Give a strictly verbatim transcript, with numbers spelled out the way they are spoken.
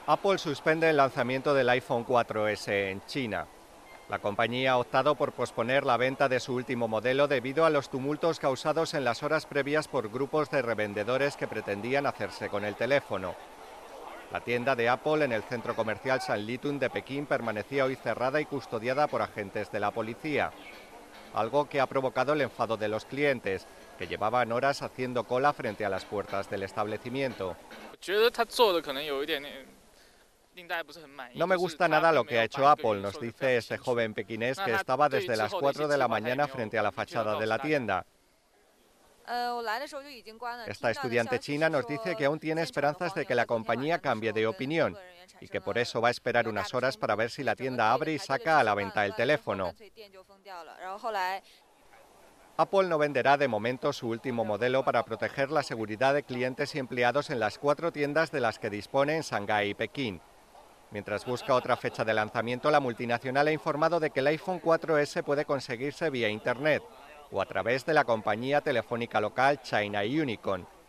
Apple suspende el lanzamiento del iPhone cuatro ese en China. La compañía ha optado por posponer la venta de su último modelo debido a los tumultos causados en las horas previas por grupos de revendedores que pretendían hacerse con el teléfono. La tienda de Apple en el centro comercial Sanlitun de Pekín permanecía hoy cerrada y custodiada por agentes de la policía, algo que ha provocado el enfado de los clientes, que llevaban horas haciendo cola frente a las puertas del establecimiento. No me gusta nada lo que ha hecho Apple, nos dice este joven pequinés que estaba desde las cuatro de la mañana frente a la fachada de la tienda. Esta estudiante china nos dice que aún tiene esperanzas de que la compañía cambie de opinión y que por eso va a esperar unas horas para ver si la tienda abre y saca a la venta el teléfono. Apple no venderá de momento su último modelo para proteger la seguridad de clientes y empleados en las cuatro tiendas de las que dispone en Shanghái y Pekín. Mientras busca otra fecha de lanzamiento, la multinacional ha informado de que el iPhone cuatro ese puede conseguirse vía Internet o a través de la compañía telefónica local China Unicom.